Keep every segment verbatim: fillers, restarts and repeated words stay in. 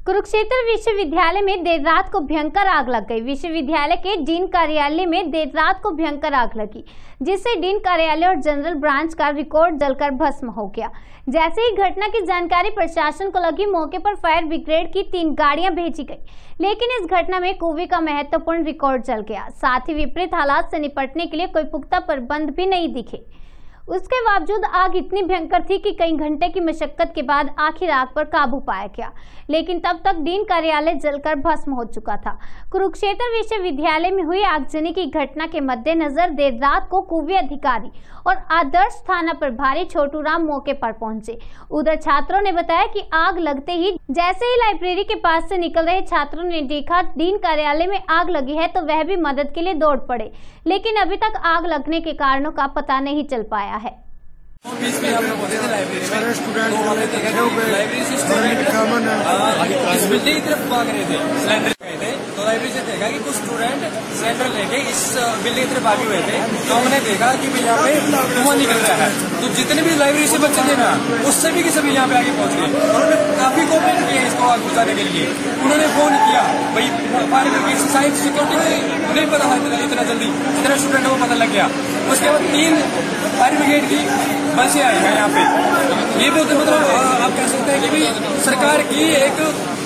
कुरुक्षेत्र विश्वविद्यालय में देर रात को भयंकर आग लग गई। विश्वविद्यालय के डीन कार्यालय में देर रात को भयंकर आग लगी, जिससे डीन कार्यालय और जनरल ब्रांच का रिकॉर्ड जलकर भस्म हो गया। जैसे ही घटना की जानकारी प्रशासन को लगी, मौके पर फायर ब्रिगेड की तीन गाड़ियां भेजी गई, लेकिन इस घटना में कुएं का महत्वपूर्ण रिकॉर्ड जल गया। साथ ही विपरीत हालात से निपटने के लिए कोई पुख्ता प्रबंध भी नहीं दिखे। उसके बावजूद आग इतनी भयंकर थी कि कई घंटे की मशक्कत के बाद आखिर आग पर काबू पाया गया, लेकिन तब तक डीन कार्यालय जलकर भस्म हो चुका था। कुरुक्षेत्र विश्वविद्यालय में हुई आगजनी की घटना के मद्देनजर देर रात को कुएं अधिकारी और आदर्श थाना प्रभारी छोटू राम मौके पर पहुंचे। उधर छात्रों ने बताया कि आग लगते ही जैसे ही लाइब्रेरी के पास से निकल रहे छात्रों ने देखा डीन कार्यालय में आग लगी है, तो वह भी मदद के लिए दौड़ पड़े, लेकिन अभी तक आग लगने के कारणों का पता नहीं चल पाया है। बीच में हम लोग होते थे लाइब्रेरी में, स्टूडेंट तो हमने देखा कि लाइब्रेरी से स्टूडेंट इस बिल्डिंग की तरफ भाग रहे थे, सिलेंडर गए थे। तो लाइब्रेरी से देखा कि कुछ स्टूडेंट सिलेंडर लेके इस बिल्डिंग की तरफ भागे हुए थे। तो हमने देखा कि भाई यहाँ पे धुआं निकल रहा है। तो जितने भी लाइब्रेरी से बच्चे थे ना, उससे भी सभी यहाँ पे आगे पहुंच गए। उन्होंने काफी कोऑपरेट किया इसको आग बुझाने के लिए। उन्होंने फोन किया, भाई फायर ब्रिगेड साइंस सिक्योरिटी नहीं पता था इतना जल्दी, जितना स्टूडेंट वो पता लग गया। उसके बाद तीन फायर ब्रिगेड की बसें आई हैं यहाँ पे। ये बोलते मतलब आप कह सकते हैं कि भाई सरकार की एक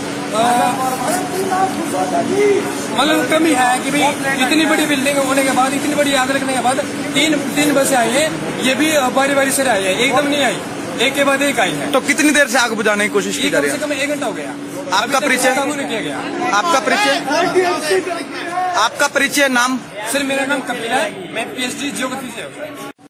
मतलब कमी है कि भाई इतनी बड़ी बिल्डिंग होने के बाद, इतनी बड़ी आग लगने के बाद तीन तीन बसें आई हैं। ये भी बारी बारी से आई है, एकदम नहीं आई, एक के बाद एक आई है। तो कितनी देर से आग बुझाने की कोशिश की जा रही है? कम से कम एक घंटा हो गया। आपका परिचय काबू नहीं किया गया। आपका परिचय आपका परिचय नाम? सर मेरा नाम कपिल है, मैं पीएचडी ज्योग्राफी से हूँ।